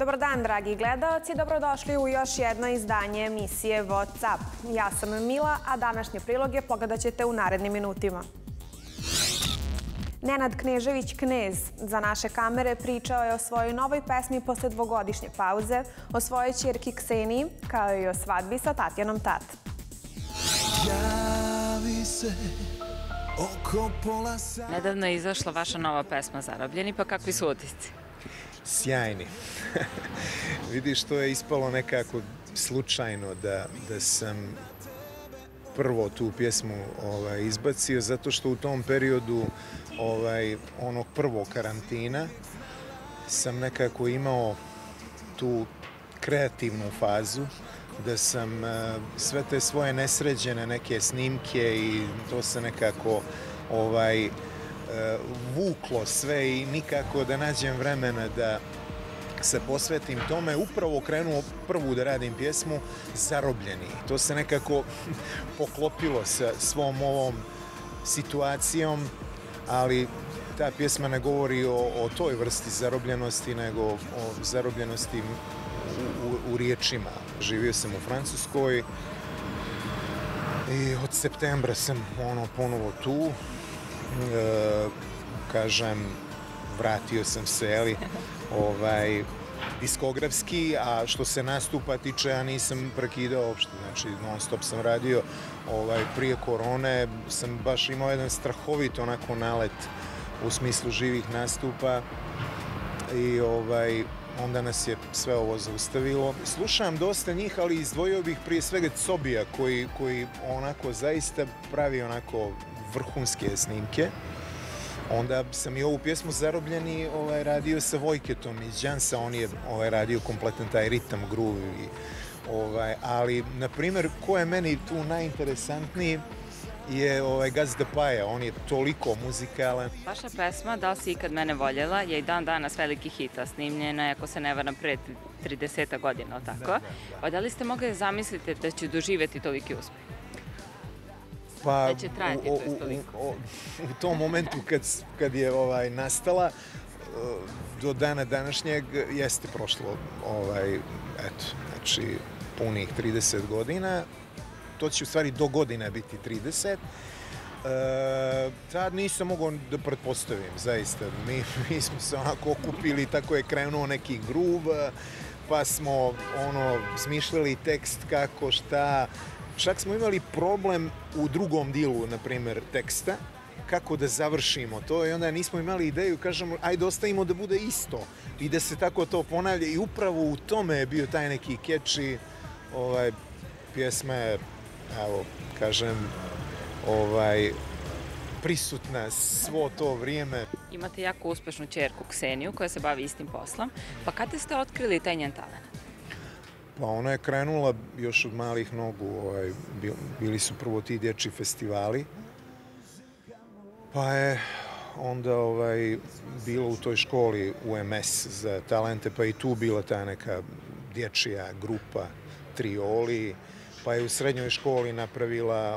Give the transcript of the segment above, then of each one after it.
Dobar dan, dragi gledaoci, dobrodošli u još jedno izdanje emisije What's Up. Ja sam Mila, a današnje priloge pogledat ćete u narednim minutima. Nenad Knežević Knez za naše kamere pričao je o svojoj novoj pesmi posle dvogodišnje pauze, o svojoj ćerki Kseniji, kao i o svadbi sa Tatjanom Tat. Nedavno je izašla vaša nova pesma Zarobljeni, pa kakvi su utisci? Sjajni. Vidiš, to je ispalo nekako slučajno da sam prvo tu pjesmu izbacio, zato što u tom periodu onog prvog karantina sam nekako imao tu kreativnu fazu, da sam sve te svoje nesređene neke snimke i to se nekako vuklo sve i nikako da nađem vremena da se posvetim tome, upravo krenuo prvu da radim pjesmu Zarobljeni. To se nekako poklopilo sa svom ovom situacijom, ali ta pjesma ne govori o toj vrsti zarobljenosti, nego o zarobljenosti u riječima. Živio sam u Francuskoj i od septembra sam ponovo tu. Kažem, vratio sam se, diskografski, a što se nastupa tiče, ja nisam prekidao uopšte, znači non stop sam radio. Prije korone sam baš imao jedan strahovit onako nalet u smislu živih nastupa i onda nas je sve ovo zaustavilo. Slušam dosta njih, ali izdvojio bih prije svega Cobija koji onako zaista pravi onako vrhunske snimke. Onda sam i ovu pjesmu Zarobljeni radio sa Vojketom iz Đansa, on je radio kompletan taj ritam, groove. Ali, na primjer, ko je meni tu najinteresantniji je Gazda Paja, on je toliko muzikalan. Vaša pesma Da li si ikad mene voljela je i dan danas veliki hit, a snimljena je, ako se ne varam, pre 30 godina, tako? Da li ste mogli da zamislite da će doživjeti toliki uspeh? Da će trajati to toliko? U tom momentu kad je nastala, do dana današnjeg jeste prošlo, znači punih 30 godina. To će u stvari do godine biti 30. Tad nisam mogao da pretpostavim, zaista. Mi smo se onako okupili, tako je krenuo neki groove, pa smo smišljali tekst kako, šta. Čak smo imali problem u drugom dilu, na primjer, teksta, kako da završimo to i onda nismo imali ideju, kažemo, ajde ostavimo da bude isto i da se tako to ponavlja i upravo u tome je bio taj neki catchy, pjesma je, evo, kažem, prisutna svo to vrijeme. Imate jako uspešnu ćerku Kseniju koja se bavi istim poslom, pa kada ste otkrili taj njen talent? Pa ona je krenula još od malih nogu, bili su prvo ti dječji festivali, pa je onda bilo u toj školi UMS za talente, pa i tu bila ta neka dječja grupa Trioli, pa je u srednjoj školi napravila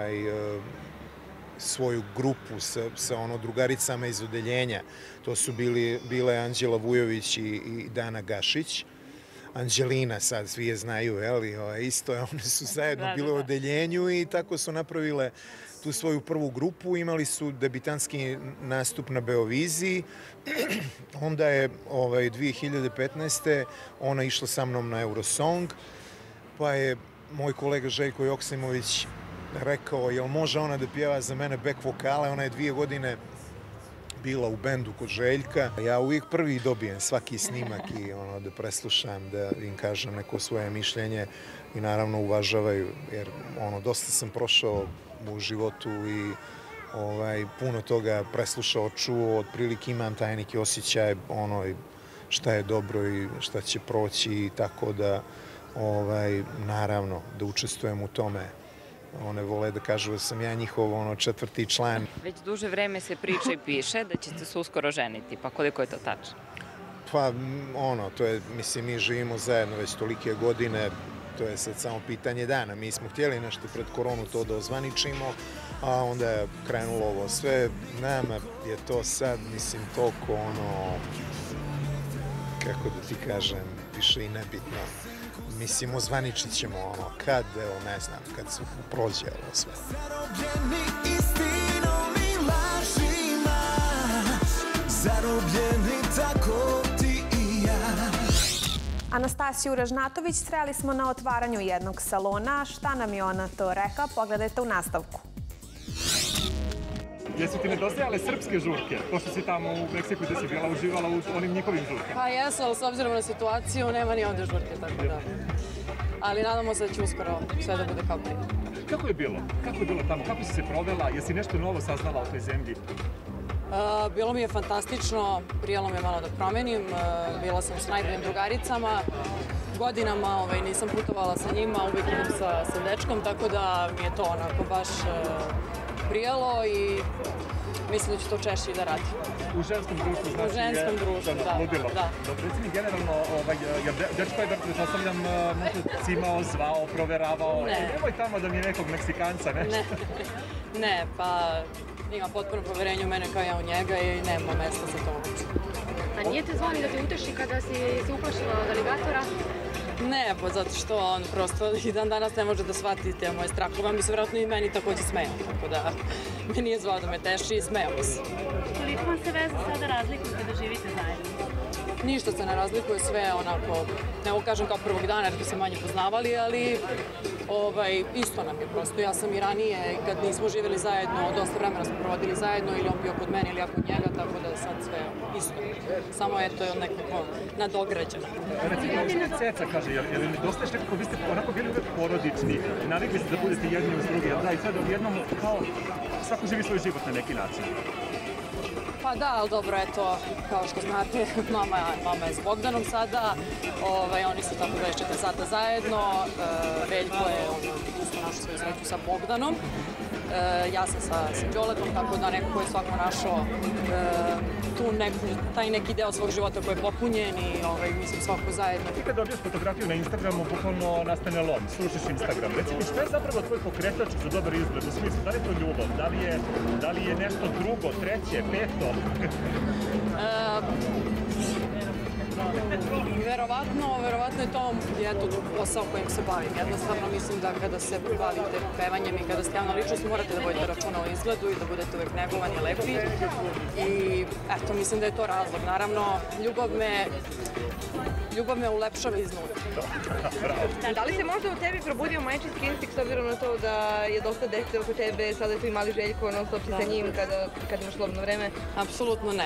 svoju grupu sa drugaricama iz odeljenja. To su bile Anđela Vujović i Dana Gašić. Anđelina, sad svi je znaju, isto, one su zajedno bile u odeljenju i tako su napravile tu svoju prvu grupu, imali su debitanski nastup na Beoviziji, onda je 2015. ona išla sa mnom na Eurosong, pa je moj kolega Željko Joksimović rekao, jel može ona da pjeva za mene back vokale, ona je 2 godine bila u bendu kod Željka. Ja uvijek prvi dobijem svaki snimak i da preslušam, da im kažem neko svoje mišljenje i naravno uvažavaju, jer dosta sam prošao u životu i puno toga preslušao, čuo, otprilike imam taj neki osjećaj šta je dobro i šta će proći i tako da naravno da učestvujem u tome. One vole da kažu da sam ja njihov 4. član. Već duže vreme se priča i piše da ćete se uskoro ženiti, pa koliko je to tačno? Pa to je, mislim, mi živimo zajedno već tolike godine, to je sad samo pitanje dana. Mi smo htjeli nešto pred koronu to da ozvaničimo, a onda je krenulo ovo sve. Nama je to sad, mislim, toliko kako da ti kažem, više i nebitno. Mislim, ozvaničit ćemo ono, kad, evo, ne znam, kad se prođe ovo sve. Zarobljeni istinom i lažima, zarobljeni tako ti i ja. Anastasiju Ražnatović sreli smo na otvaranju jednog salona. Šta nam je ona to rekla, pogledajte u nastavku. Jesu ti nedostajale srpske žurke, pošto si tamo u Meksiku gde si bila uživala u onim njihovim žurkama? Pa jesu, ali s obzirom na situaciju nema ni ovde žurke, tako da. Ali nadamo se da će uskoro sve da bude kao prije. Kako je bilo? Kako je bilo tamo? Kako si se provela? Jesi nešto novo saznala o toj zemlji? Bilo mi je fantastično, prijelo mi je malo da promenim. Bila sam s najboljim drugaricama. Godinama nisam putovala sa njima, uvijek idem sa dečkom, tako da mi je to onako baš prijelo i mislim da ću to češće i da radim. U ženskom društvu, znači? U ženskom društvu, da. Ludilo. Da. Recimo, generalno, dečko je, pretpostavljam, možda cimao, zvao, proveravao. Ne. Nemoj tamo da mi je nekog Meksikanca, nešto. Ne, pa ima potpuno poverenje u mene kao ja u njega i nema mesta za to uopće. A nije te zvoni da te uteši kada si se uplašila od aligatora? Ne, pa zato što on prosto i dan danas ne može da shvati te moje strahove. On bi se vjerojatno i meni takođe smejao, tako da me nije zvao da me teši i smejao se. Koliko vam se veza sada razlikuje kada živite zajedno? Ništa se ne razlikuje, sve onako, ne mogu kažem kao prvog dana jer bi se manje poznavali, ali isto nam je prosto. Ja sam i ranije, kad nismo živjeli zajedno, dosta vremena smo provodili zajedno, ili on bio kod mene ili ja kod njega, tako da je sad sve isto. Samo eto je on nekako nadograđeno. Recimo, Ceca kaže, jer nedostaješ nekako, vi ste onako bili uvek porodični, navikli ste da budete jedni uz drugi, da, i sad jednom kao svako živi svoj život na neki način. Pa da, ali dobro, eto, kao što znate, mama je s Bogdanom sada, oni su tako 24 sata zajedno, Veljko je isto našao svoju sreću sa Bogdanom, ja sam sa Đoletom, tako da nekako je svako našao taj neki deo svog života koji je popunjen i mislim svako zajedno. Ti kad dobiješ fotografiju na Instagramu, bukvalno nastane lom, slušiš Instagram. Reci mi, šta je zapravo tvoj pokretač za dobar izgled? U smislu, da li je to ljubav? Da li je nešto drugo, treće, peto? Verovatno je to posao kojim se bavim. Jednostavno mislim da kada se bavite pevanjem i kada ste javna ličnost morate da vodite računa o izgledu i da budete uvek negovani, lepi. I eto, mislim da je to razlog. Naravno, ljubav me ulepšava iznutra. Da li se možda u tebi probudio majčinski instinkt s obzirom na to da je dosta dece oko tebe, sada je tu i mali Željko, non stop si sa njim kad imaš slobodno vreme? Apsolutno ne.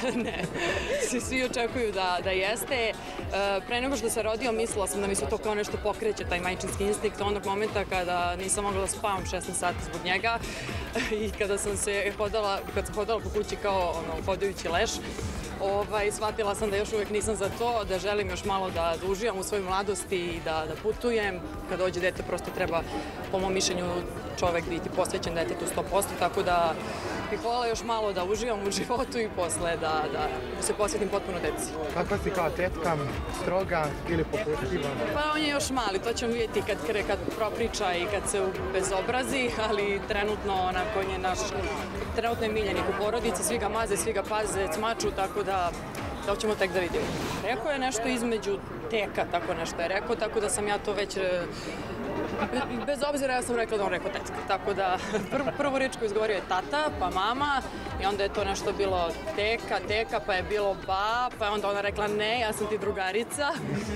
Svi očekuju da jeste. Pre nego što se rodio, mislila sam da mi se to kao nešto pokreće, taj majčinski instinkt, onog momenta kada nisam mogla da spavam 16 sati zbog njega i kada sam hodala po kući kao hodajući leš, shvatila sam da još uvek nisam za to, da želim još malo da uživam u svojoj mladosti i da putujem. Kad dođe dete, prosto treba, po mom mišljenju, čovek biti posvećen detetu 100%, tako da bih voljela još malo da uživam u životu i posle da se posvetim potpuno deci. Kakva si kao tetka, stroga ili popustljiva? Pa on je još mali, to ćemo vidjeti kad propriča i kad se bezobrazi, ali trenutno on je naš trenutno je miljenik u porodici, svi ga maze, svi ga paze, cmaču, tako da to ćemo tek da vidimo. Rekao je nešto između teka, tako nešto je rekao, tako da sam ja to već, bez obzira ja sam rekla da on rekao tetka, tako da prvu reč koju izgovorio je tata, pa mama i onda je to nešto bilo teka, pa je bilo ba, pa je onda ona rekla ne, ja sam ti drugarica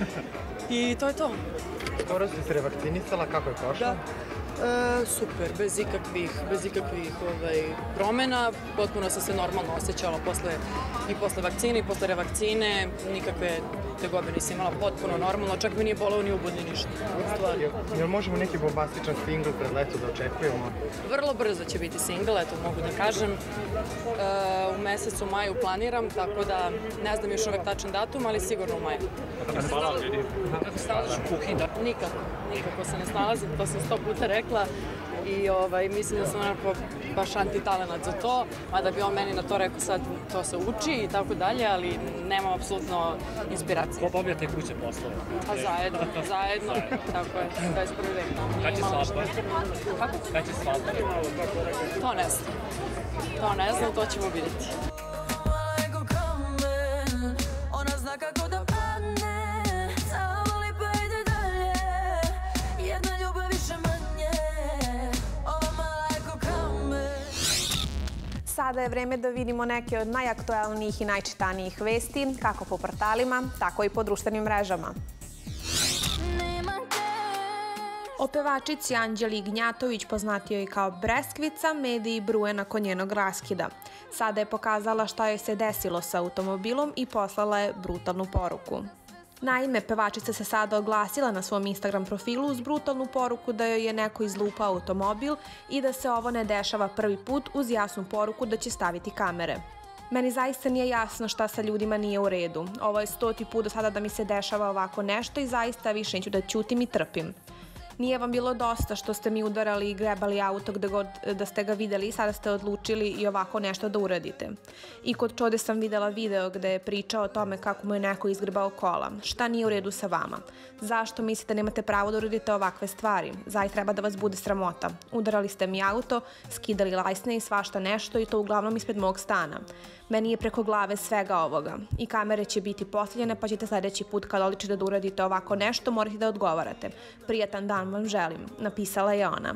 i to je to. Skoro si se revakcinisala, kako je prošlo? Da. Super, bez ikakvih promena, potpuno sam se normalno osjećala posle vakcine i posle revakcine, nikakve tegobe nisam imala, potpuno normalno, čak mi nije boleo ni ubud ni ništa. Jel možemo neki bombastičan singl pred leto da očekujemo? Vrlo brzo će biti singl, eto mogu da kažem. U mesecu maju planiram, tako da ne znam još uvek tačan datum, ali sigurno u maju. Kako se snalazi ljudi? Kako se snalaziš u kuhinji? Nikako se ne snalazim, to sam 100 puta rekla i mislim da sam onako baš antitalenat za to, mada bi on meni na to rekao sad to se uči i tako dalje, ali nemam apsolutno inspiracije. Ko obavlja te kuće poslove? Pa zajedno, tako je, 21. vek. Kad će svadba? Kako? Kad će svadba? To ne znam, to ćemo vidjeti. Ona zna kako da Sada je vreme da vidimo neke od najaktuelnijih i najčitanijih vesti, kako po portalima, tako i po društvenim mrežama. O pevačici Anđeli Gnjatović, poznatijoj kao Breskvica, mediji bruje nakon njenog raskida. Sada je pokazala šta joj se desilo sa automobilom i poslala je brutalnu poruku. Naime, pevačica se sada oglasila na svom Instagram profilu uz brutalnu poruku da joj je neko izlupao automobil i da se ovo ne dešava prvi put, uz jasnu poruku da će staviti kamere. Meni zaista nije jasno šta sa ljudima nije u redu. Ovo je 100. put do sada da mi se dešava ovako nešto i zaista više neću da ćutim i trpim. Nije vam bilo dosta što ste mi udarali i grebali auto gde god da ste ga videli i sada ste odlučili i ovako nešto da uradite. I kod Čode sam videla video gde je pričao o tome kako mu je neko izgrebao kola. Šta nije u redu sa vama? Zašto mislite da nemate pravo da uradite ovakve stvari? Zaista treba da vas bude sramota. Udarali ste mi auto, skidali lajsne i svašta nešto i to uglavnom ispred mog stana. Meni je preko glave svega ovoga. I kamere će biti postavljene pa ćete sledeći put kad odličite da uradite ovako nešto morate da odgovarate. Prijatan dan vam želim, napisala je ona.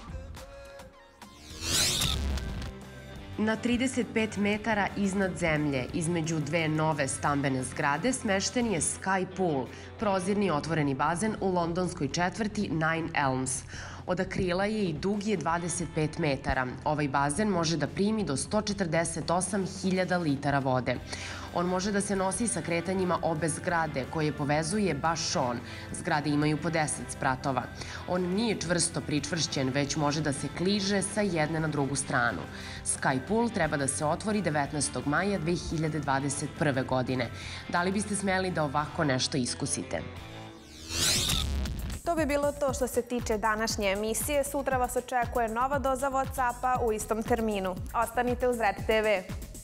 Na 35 metara iznad zemlje, između dve nove stambene zgrade, smešten je Sky Pool, prozirni otvoreni bazen u londonskoj četvrti Nine Elms. Od akrila je i dug je 25 metara. Ovaj bazen može da primi do 148.000 litara vode. On može da se nosi sa kretanjima obe zgrade koje povezuje baš on. Zgrade imaju po 10 spratova. On nije čvrsto pričvršćen, već može da se kliže sa jedne na drugu stranu. Sky Pool treba da se otvori 19. maja 2021. godine. Da li biste smeli da ovako nešto iskusite? To bi bilo to što se tiče današnje emisije. Sutra vas očekuje nova doza Whatsappa u istom terminu. Ostanite uz Red TV.